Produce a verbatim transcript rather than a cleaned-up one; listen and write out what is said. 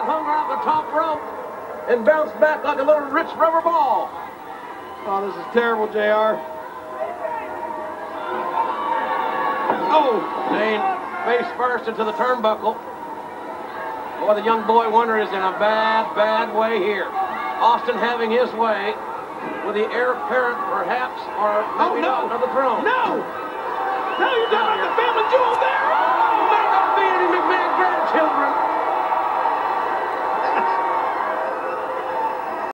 got hung off the top rope and bounced back like a little rich rubber ball. Oh, this is terrible, J R. Oh, Dane, face first into the turnbuckle. Boy, the young boy wonder is in a bad, bad way here. Austin having his way with the heir apparent, perhaps, or maybe oh, no. not, of the throne. No! No, you don't!